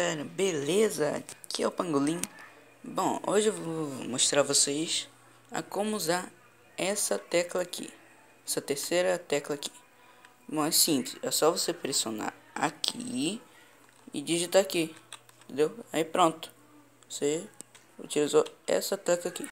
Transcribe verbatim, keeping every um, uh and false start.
galera, beleza? Aqui é o Pangolim. Bom, hoje eu vou mostrar a vocês a como usar essa tecla aqui, essa terceira tecla aqui. Bom, é simples, é só você pressionar aqui e digitar aqui, entendeu? Aí pronto, você utilizou essa tecla aqui.